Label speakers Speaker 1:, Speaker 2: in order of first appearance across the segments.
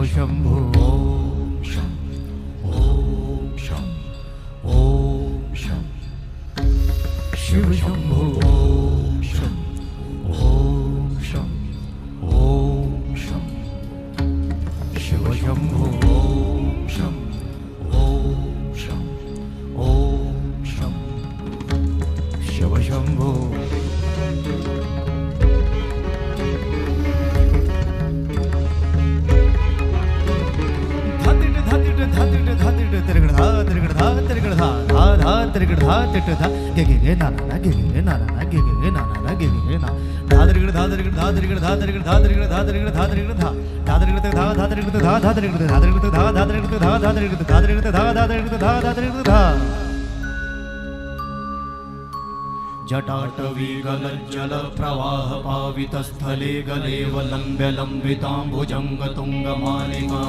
Speaker 1: शंभो ओम शं ओम शं ओम शं शिव शंभो ओम शं ओम शं ओम शं शिव शंभो ओम शं ओम शं ओम शं शिव शंभो जटाटवीगलज्जल प्रवाह पावितस्थले गलेवलम्ब्य लम्बिताम्बुजङ्गतुङ्गमालिका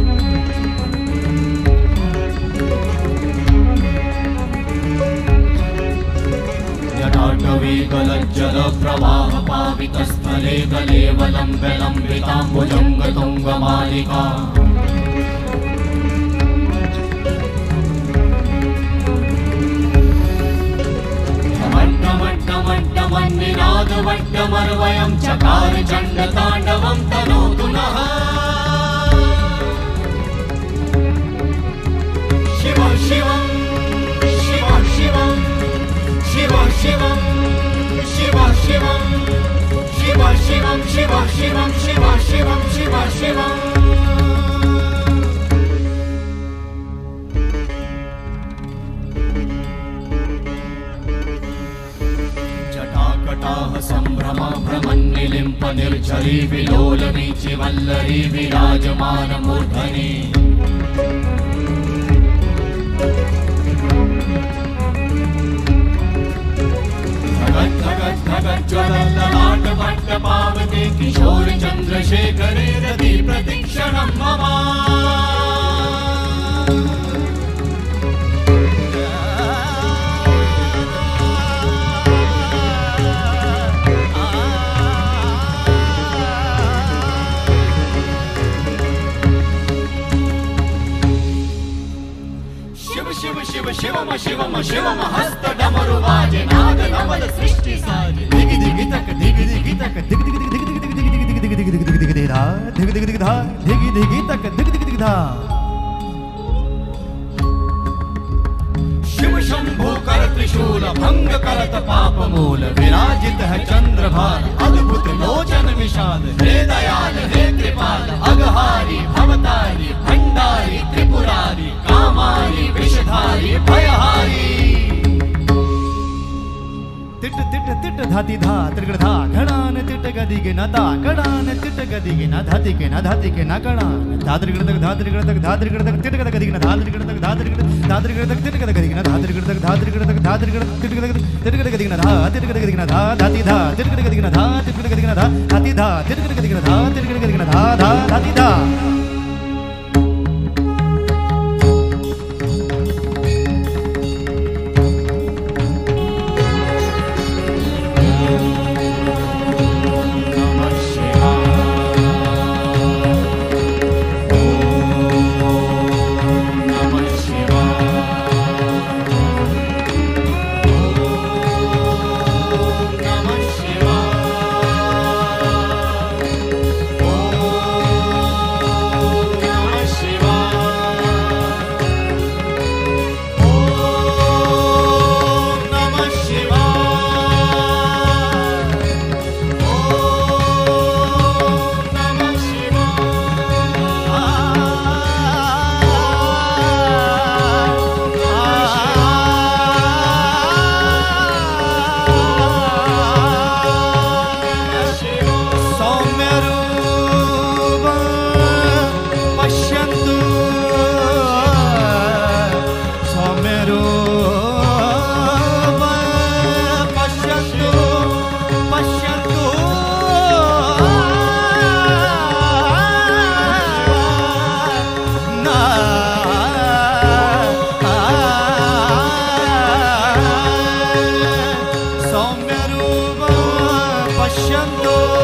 Speaker 1: जटाटवीगलज्जल प्रवाह पावितस्थले गलेवलम्ब्य लम्बिताम्बुजङ्गतुङ्गमालिका वट्टमर्वयं चकार चण्डताण्डवं तनोतु नः शिव शिवं शिव शिवं शिव शिवं शिव शिवं शिव शिवं शिव शिवं शिव शिवं शिव शिवं संभ्रमा भ्रमन्निलिम्प निर्झरी विलोल वीचि वल्लरी विराजमान मूर्धनि धगत् धगत् धगत् ज्वलल्ललाट भट्ट पावते किशोर चन्द्रशेखरे रति प्रतीक्षणं मम शिवम शिवम शिवम हस्त डमरु वाजे नाद नवल सृष्टि साजे दिग दिग तक दिग दिग तक दिग दिग दिग दिग दिग दिग दिग दिग दिग दिग दिग धा दिग दिग दिग धा दिग दिग तक दिग दिग दिग धा शिव शंभो कर त्रिशूल भंग करत पाप मूल विराजित है चंद्रभान अद्भुत लोचन विशाल हे दयाल हे कृपाल अघहारी भवतारी भंडारी त्रिपुरारी कामारी विषधारी भयहारी तिट तिट तिट धाति धा त्रिगण धा घड़ान तिट गदि के न ता घड़ान तिट गदि के न धाति के न धाति के न घड़ान धा त्रिगण तक धा त्रिगण तक धा त्रिगण तक तिट गदि के न धा त्रिगण तक धा त्रिगण तक तिट गदि के न धा त्रिगण तक धा त्रिगण तक धा त्रिगण तिट गदि के न धा तिट गदि के न धा धाति धा तिट गदि के न धा तिट गदि के न धा धाति धा तिट गदि के न धा तिट गदि के न धा धा धाति धा सौम्य रूप पश्यन्तु